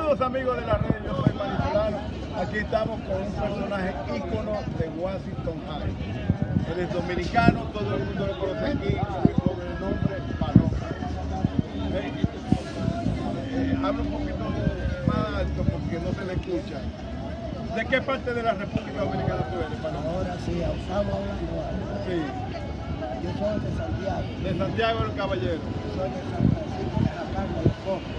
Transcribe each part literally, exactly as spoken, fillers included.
Saludos amigos de la red, yo soy Manizulano. Aquí estamos con un personaje ícono de Washington High. Él es dominicano, todo el mundo lo conoce aquí con el nombre Paloma. ¿Eh? Eh, habla un poquito más alto porque no se le escucha. ¿De qué parte de la República Dominicana tú eres, Paloma? Ahora sí, estamos hablando algo. Sí. Yo soy de Santiago. De Santiago del Caballero. Yo soy de San Francisco de la Carga de Coco.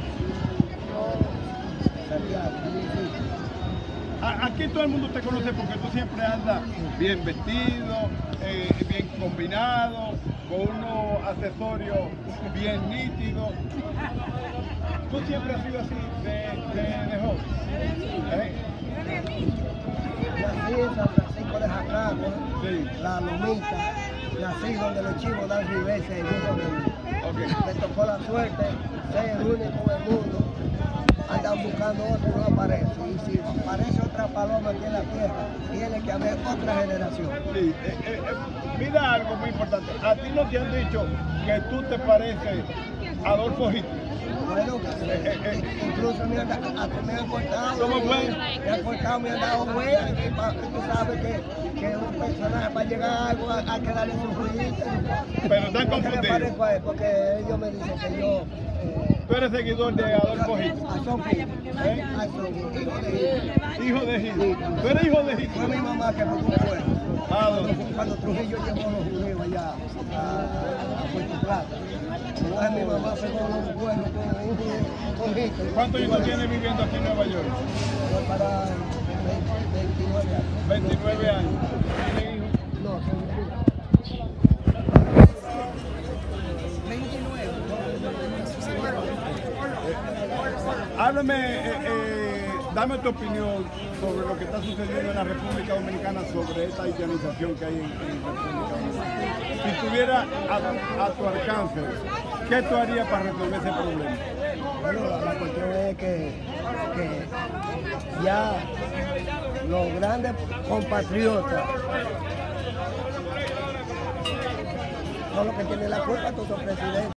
Yo, Santiago, municipio. A- Aquí todo el mundo te conoce porque tú siempre andas bien vestido, eh, bien combinado, con unos accesorios bien nítidos. Tú siempre has sido así de, de, de joven. ¿Eh? Nací en San Francisco de Jacagua, Sí. La Lomita. Nací donde los chivos dan ribesa y dijo que Okay. me tocó la suerte, ser el único del mundo. Andan buscando otro y no aparece. Y si aparece otra paloma aquí en la tierra, tiene que haber otra generación. Sí. Eh, eh, eh, mira algo muy importante. A ti no te han dicho que tú te pareces a Adolfo Hitler. Bueno, Eh, eh, eh. incluso me han, hasta me han cortado. ¿Cómo fue? Me han cortado, me han dado huellas. Y pa- Tú sabes que, que un personaje para llegar a algo hay que darle su juicio. Pero están Porque me confundidos. parezco a él, porque ellos me dicen que yo. Eh, Tú eres seguidor de Adolfo Hitler. a Sophie, ¿Eh? a Sophie, hijo de Hitler. Hijo de Hitler. Tú eres hijo de Fue mi Hitler. mamá que me fue. Ah, ¿dónde? Cuando Trujillo llevó a los judíos allá a, a Puerto Plata. Entonces mi mamá pegó unos buenos con, con Hitler. ¿Cuántos años tú tienes viviendo aquí en Nueva York? Fue para veintinueve años. veintinueve años. ¿Tienen hijos? No, son veintinueve. Háblame, eh, eh, dame tu opinión sobre lo que está sucediendo en la República Dominicana sobre esta haitianización que hay en, en República Dominicana. Si tuviera a, a tu alcance, ¿qué tú harías para resolver ese problema? Bueno, la, la cuestión es que, que ya los grandes compatriotas son los que tienen la culpa, todos los presidentes.